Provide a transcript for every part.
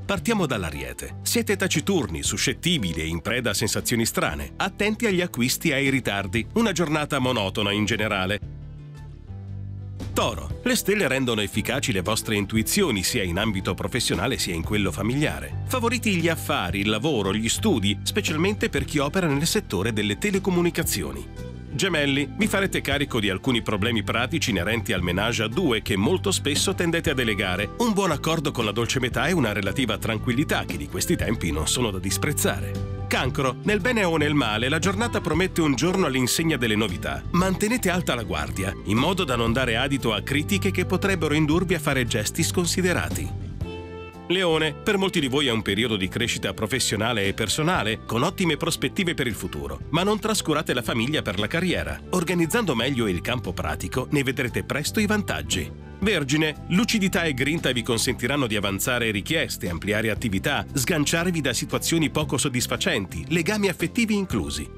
Partiamo dall'Ariete. Siete taciturni, suscettibili e in preda a sensazioni strane. Attenti agli acquisti e ai ritardi. Una giornata monotona in generale. Toro. Le stelle rendono efficaci le vostre intuizioni sia in ambito professionale sia in quello familiare. Favoriti gli affari, il lavoro, gli studi, specialmente per chi opera nel settore delle telecomunicazioni. Gemelli, vi farete carico di alcuni problemi pratici inerenti al ménage à deux che molto spesso tendete a delegare. Un buon accordo con la dolce metà e una relativa tranquillità che di questi tempi non sono da disprezzare. Cancro, nel bene o nel male, la giornata promette un giorno all'insegna delle novità. Mantenete alta la guardia, in modo da non dare adito a critiche che potrebbero indurvi a fare gesti sconsiderati. Leone, per molti di voi è un periodo di crescita professionale e personale, con ottime prospettive per il futuro, ma non trascurate la famiglia per la carriera. Organizzando meglio il campo pratico, ne vedrete presto i vantaggi. Vergine, lucidità e grinta vi consentiranno di avanzare richieste, ampliare attività, sganciarvi da situazioni poco soddisfacenti, legami affettivi inclusi.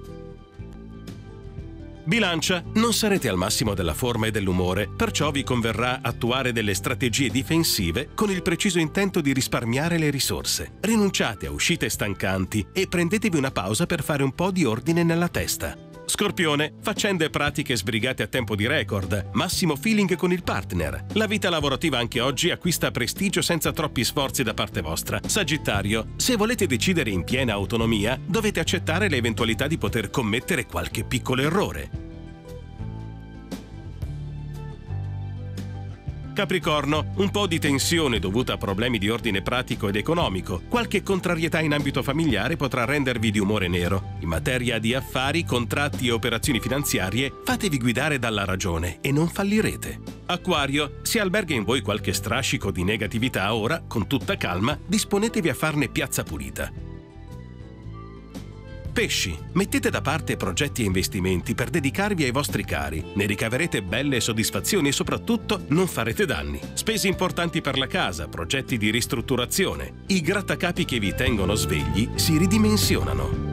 Bilancia, non sarete al massimo della forma e dell'umore, perciò vi converrà attuare delle strategie difensive con il preciso intento di risparmiare le risorse. Rinunciate a uscite stancanti e prendetevi una pausa per fare un po' di ordine nella testa. Scorpione, faccende pratiche sbrigate a tempo di record, massimo feeling con il partner. La vita lavorativa anche oggi acquista prestigio senza troppi sforzi da parte vostra. Sagittario, se volete decidere in piena autonomia, dovete accettare l'eventualità di poter commettere qualche piccolo errore. Capricorno, un po' di tensione dovuta a problemi di ordine pratico ed economico. Qualche contrarietà in ambito familiare potrà rendervi di umore nero. In materia di affari, contratti e operazioni finanziarie, fatevi guidare dalla ragione e non fallirete. Acquario, se alberga in voi qualche strascico di negatività ora, con tutta calma, disponetevi a farne piazza pulita. Pesci, mettete da parte progetti e investimenti per dedicarvi ai vostri cari. Ne ricaverete belle soddisfazioni e soprattutto non farete danni. Spese importanti per la casa, progetti di ristrutturazione. I grattacapi che vi tengono svegli si ridimensionano.